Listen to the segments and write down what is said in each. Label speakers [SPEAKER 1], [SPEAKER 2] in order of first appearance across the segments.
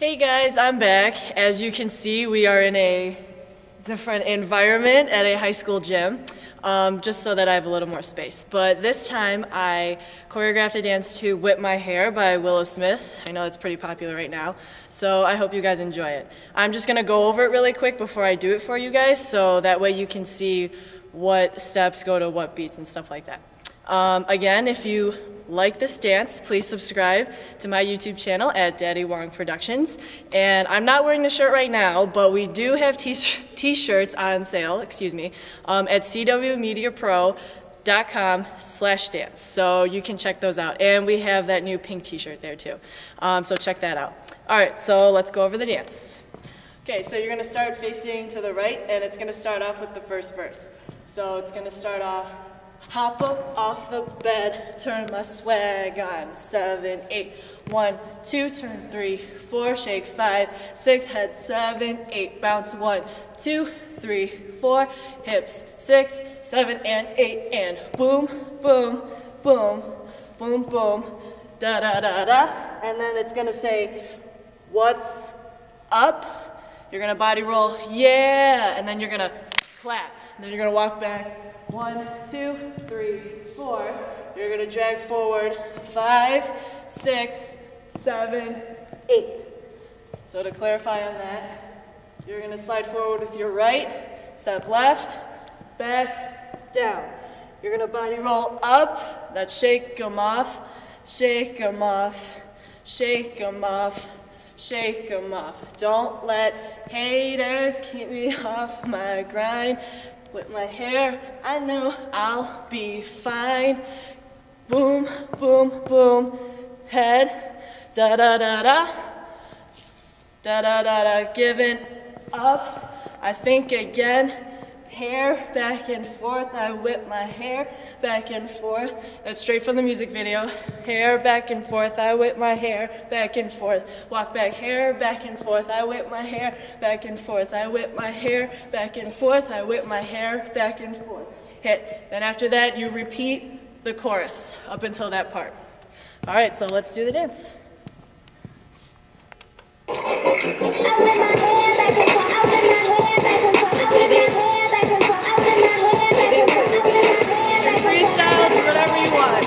[SPEAKER 1] Hey guys, I'm back. As you can see, we are in a different environment at a high school gym, just so that I have a little more space. But this time I choreographed a dance to Whip My Hair by Willow. I know it's pretty popular right now, so I hope you guys enjoy it. I'm just gonna go over it really quick before I do it for you guys, so that way you can see what steps go to what beats and stuff like that. Again, if you like this dance, please subscribe to my YouTube channel at Daddy Wong Productions. And I'm not wearing the shirt right now, but we do have t-shirts on sale, at cwmediapro.com/dance. So you can check those out. And we have that new pink t-shirt there too. So check that out. All right, so let's go over the dance. Okay, so you're gonna start facing to the right, and it's gonna start off with the first verse. So it's gonna start off, hop up off the bed, turn my swag on, 7, 8, 1, 2, turn 3, 4, shake 5, 6, head 7, 8, bounce 1, 2, 3, 4, hips 6, 7, and 8, and boom, boom, boom, boom, boom, da da da da, and then it's gonna say, what's up? You're gonna body roll, yeah, and then you're gonna clap, and then you're gonna walk back. 1, 2, 3, 4. You're gonna drag forward 5, 6, 7, 8. So to clarify on that, you're gonna slide forward with your right, step left, back, down. You're gonna body roll up, that's shake 'em off, shake 'em off, shake 'em off, shake 'em off. Don't let haters keep me off my grind. With my hair, I know I'll be fine. Boom, boom, boom, head, da da da da, da da da da, giving up. I think again, hair back and forth. I whip my hair back and forth. That's straight from the music video. Hair back and forth. I whip my hair back and forth. Walk back, hair back and forth. I whip my hair back and forth. I whip my hair back and forth. I whip my hair back and forth. Hit. Then after that, you repeat the chorus up until that part. All right, so let's do the dance. Freestyle to whatever you want.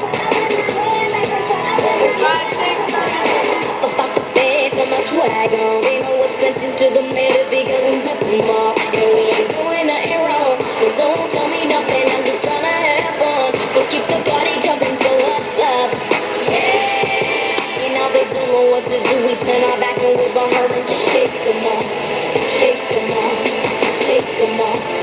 [SPEAKER 1] 5, 6, 7, 8.
[SPEAKER 2] Up off the bed, put my swag on. Ain't no attention to the matters because we whip them off. And we ain't doing nothing wrong, so don't tell me nothing. I'm just trying to have fun. So keep the body jumping, so what's up? Yeah. And now they don't know what to do. We turn our back and whip on her and just shake them off. Shake them off. Shake them off.